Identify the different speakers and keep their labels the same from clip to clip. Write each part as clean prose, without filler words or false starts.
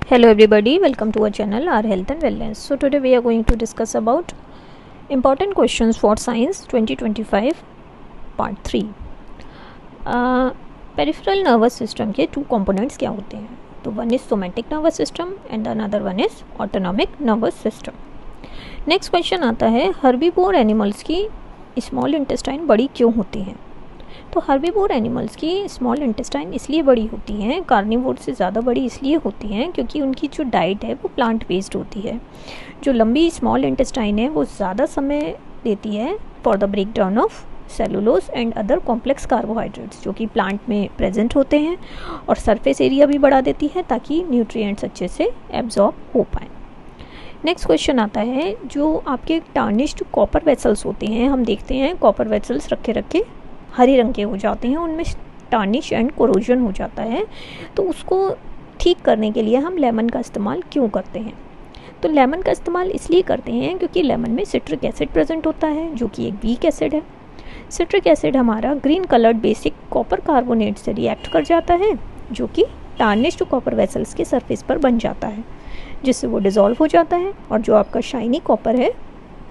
Speaker 1: Hello everybody, welcome to our channel Our Health and Wellness. So today we are going to discuss about important questions for science 2025 part 3. Peripheral nervous system के two components क्या होते हैं? तो one is somatic nervous system and another one is autonomic nervous system. Next question आता है herbivore animals की small intestine बड़ी क्यों होती हैं? तो हर्बीवोर एनिमल्स की स्मॉल इंटेस्टाइन इसलिए बड़ी होती हैं, कार्निवोर से ज़्यादा बड़ी इसलिए होती हैं क्योंकि उनकी जो डाइट है वो प्लांट बेस्ड होती है. जो लंबी स्मॉल इंटेस्टाइन है वो ज़्यादा समय देती है for the break down of cellulose and other complex carbohydrates जो कि प्लांट में प्रेजेंट होते हैं, और सरफेस एरिया भी बढ़ा देती है ताकि न्यूट्रिएंट्स अच्छे से एब्जॉर्ब हो पाएँ. नेक्स्ट क्वेश्चन आता है जो आपके टार्निश्ड कॉपर वेसल्स होते हैं, हम देखते हैं कॉपर वेसल्स रखे रखे हरे रंग के हो जाते हैं, उनमें टार्निश एंड कोरोजन हो जाता है. तो उसको ठीक करने के लिए हम लेमन का इस्तेमाल क्यों करते हैं? तो लेमन का इस्तेमाल इसलिए करते हैं क्योंकि लेमन में सिट्रिक एसिड प्रेजेंट होता है जो कि एक वीक एसिड है. सिट्रिक एसिड हमारा green coloured basic copper carbonate से रिएक्ट कर जाता है जो कि टार्निश्ड कॉपर वेसल्स के सरफेस पर बन जाता है, जिससे वो डिज़ोल्व हो जाता है और जो आपका शाइनी कॉपर है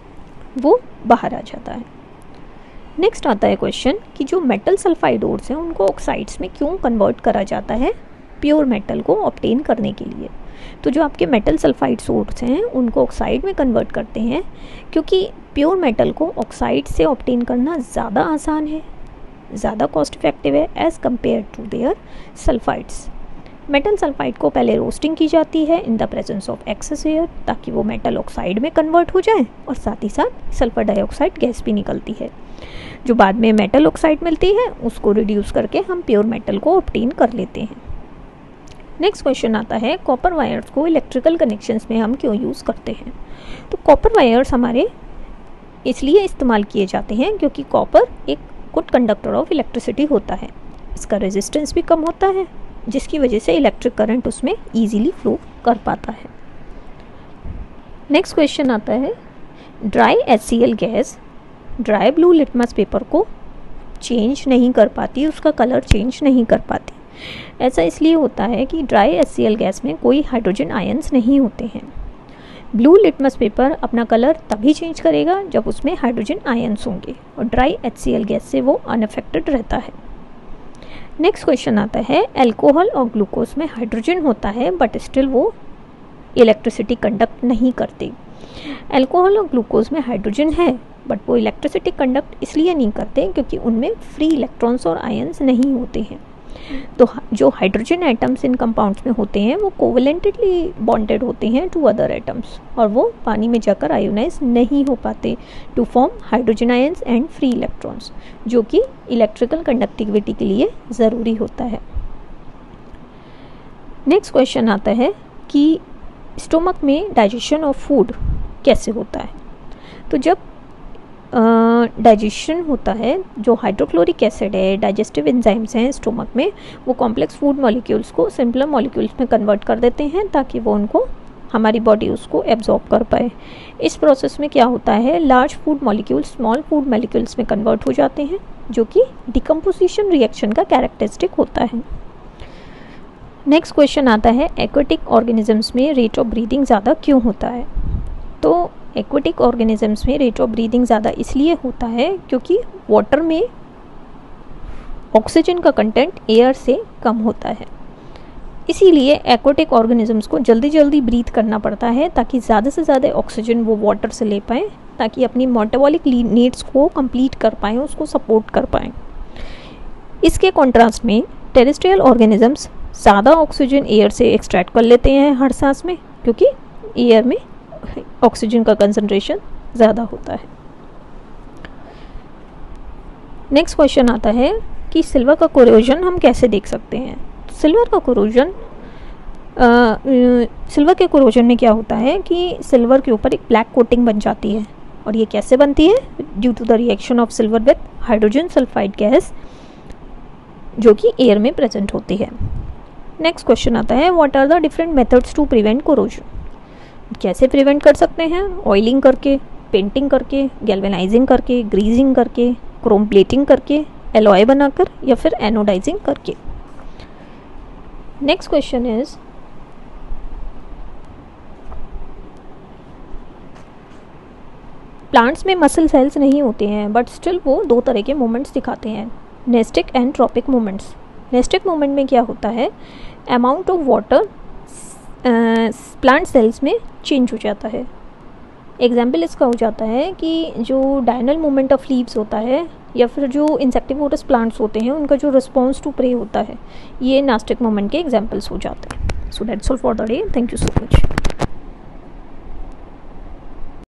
Speaker 1: वो बाहर आ जाता है. नेक्स्ट आता है क्वेश्चन कि जो मेटल सल्फाइड ओर्स हैं उनको ऑक्साइड्स में क्यों कन्वर्ट करा जाता है प्योर मेटल को ऑब्टेन करने के लिए? तो जो आपके मेटल सल्फाइड ओर्स हैं उनको ऑक्साइड में कन्वर्ट करते हैं क्योंकि प्योर मेटल को ऑक्साइड से ऑब्टेन करना ज़्यादा आसान है, ज़्यादा कॉस्ट इफेक्टिव है as compare to their sulphides. Metal sulphide को पहले रोस्टिंग की जाती है in the presence of excess air ताकि वो मेटल ऑक्साइड में कन्वर्ट हो जाए, और साथ ही साथ सल्फर डाइऑक्साइड गैस भी निकलती है. जो बाद में मेटल ऑक्साइड मिलती है उसको रिड्यूस करके हम प्योर मेटल को ऑब्टेन कर लेते हैं. नेक्स्ट क्वेश्चन आता है कॉपर वायर्स को इलेक्ट्रिकल कनेक्शंस में हम क्यों यूज़ करते हैं? तो कॉपर वायर्स हमारे इसलिए इस्तेमाल किए जाते हैं क्योंकि कॉपर एक गुड कंडक्टर ऑफ इलेक्ट्रिसिटी होता है. इसका रेजिस्टेंस भी कम होता है जिसकी वजह से इलेक्ट्रिक करंट उसमें ईजीली फ्लो कर पाता है. नेक्स्ट क्वेश्चन आता है dry HCl gas dry blue litmus paper को चेंज नहीं कर पाती, उसका कलर चेंज नहीं कर पाती. ऐसा इसलिए होता है कि ड्राई HCl गैस में कोई हाइड्रोजन आयंस नहीं होते हैं. ब्लू लिटमस पेपर अपना कलर तभी चेंज करेगा जब उसमें हाइड्रोजन आयंस होंगे, और ड्राई HCl गैस से वो अनअफेक्टेड रहता है. नेक्स्ट क्वेश्चन आता है अल्कोहल और ग्लूकोज में हाइड्रोजन होता है बट स्टिल वो इलेक्ट्रिसिटी कंडक्ट नहीं करते. अल्कोहल और ग्लूकोज में हाइड्रोजन है बट वो इलेक्ट्रिसिटी कंडक्ट इसलिए नहीं करते क्योंकि उनमें फ्री इलेक्ट्रॉन्स और आयंस नहीं होते हैं. तो जो हाइड्रोजन एटम्स इन कंपाउंड्स में होते हैं वो कोवलेंटली बॉन्डेड होते हैं टू अदर एटम्स, और वो पानी में जाकर आयोनाइज नहीं हो पाते to form hydrogen ions and free electrons, जो कि इलेक्ट्रिकल कंडक्टिविटी के लिए ज़रूरी होता है. नेक्स्ट क्वेश्चन आता है कि स्टोमक में डाइजेशन ऑफ फूड कैसे होता है? तो जब डाइजेशन होता है, जो हाइड्रोक्लोरिक एसिड है, डाइजेस्टिव एंजाइम्स हैं स्टोमक में, वो कॉम्प्लेक्स फूड मॉलिक्यूल्स को सिंपलर मॉलिक्यूल्स में कन्वर्ट कर देते हैं ताकि वो उनको हमारी बॉडी उसको एब्जॉर्ब कर पाए. इस प्रोसेस में क्या होता है large food molecules small food molecules में कन्वर्ट हो जाते हैं जो कि डिकम्पोजिशन रिएक्शन का कैरेक्टरिस्टिक होता है. नेक्स्ट क्वेश्चन आता है एक्वेटिक ऑर्गेनिजम्स में रेट ऑफ ब्रीदिंग ज़्यादा क्यों होता है? तो एक्वेटिक ऑर्गेनिजम्स में रेट ऑफ ब्रीदिंग ज़्यादा इसलिए होता है क्योंकि वाटर में ऑक्सीजन का कंटेंट एयर से कम होता है. इसीलिए एक्वेटिक ऑर्गेनिजम्स को जल्दी जल्दी ब्रीथ करना पड़ता है ताकि ज़्यादा से ज़्यादा ऑक्सीजन वो वाटर से ले पाएँ, ताकि अपनी मेटाबॉलिक नीड्स को कंप्लीट कर पाएँ, उसको सपोर्ट कर पाएँ. इसके कॉन्ट्रास्ट में टेरेस्ट्रियल ऑर्गेनिजम्स ज़्यादा ऑक्सीजन एयर से एक्सट्रैक्ट कर लेते हैं हर सांस में क्योंकि एयर में ऑक्सीजन का कंसंट्रेशन ज़्यादा होता है. नेक्स्ट क्वेश्चन आता है कि सिल्वर का कोरोजन हम कैसे देख सकते हैं? सिल्वर का कोरोजन सिल्वर के कोरोजन में क्या होता है कि सिल्वर के ऊपर एक ब्लैक कोटिंग बन जाती है, और ये कैसे बनती है? Due to the reaction of silver with hydrogen sulphide gas जो कि एयर में प्रेजेंट होती है. नेक्स्ट क्वेश्चन आता है what are the different methods to prevent corrosion? कैसे प्रिवेंट कर सकते हैं? ऑयलिंग करके, पेंटिंग करके, गैल्वेनाइजिंग करके, ग्रीजिंग करके, क्रोम प्लेटिंग करके, एलॉय बनाकर, या फिर एनोडाइजिंग करके. नेक्स्ट क्वेश्चन इज प्लांट्स में मसल सेल्स नहीं होते हैं, बट स्टिल वो दो तरह के मूवमेंट्स दिखाते हैं, nastic and tropic movements. Nastic movement में क्या होता है, amount of water plant cells में चेंज हो जाता है। एग्जाम्पल इसका हो जाता है कि जो डायनल मूवमेंट ऑफ लीव्स होता है, या फिर जो इंसेक्टिवोरस प्लांट्स होते हैं उनका जो रिस्पॉन्स टू प्रे होता है, ये नेस्टिक मूवमेंट के एग्जाम्पल्स हो जाते हैं। So that's all for the day, thank you so much.